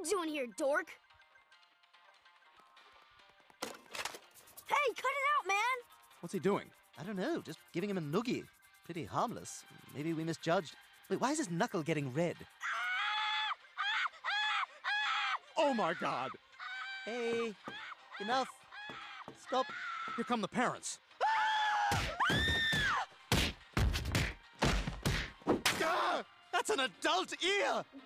you doing here, dork? Hey, cut it out, man! What's he doing? I don't know, just giving him a noogie. Pretty harmless. Maybe we misjudged. Wait, why is his knuckle getting red? Oh my God! Hey, enough. Stop. Here come the parents. Ah! That's an adult ear!